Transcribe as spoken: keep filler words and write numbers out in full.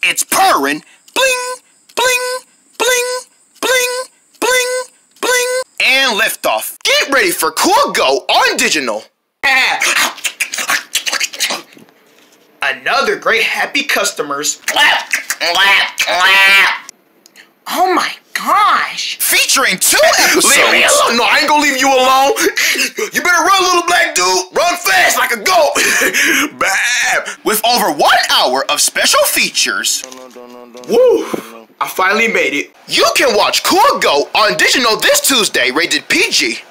It's purring. Bling, bling, bling, bling, bling, bling. And liftoff. Get ready for Cool Go on Digital. Another great happy customers. Clap, clap, clap. Oh my gosh. Featuring two episodes. Leave me alone. No, I ain't gonna leave you alone. You better run, little black dude. Run fast like a goat. Bam. With over one hour of special features. Woo. I finally made it. You can watch Cool Go on Digital this Tuesday, rated P G.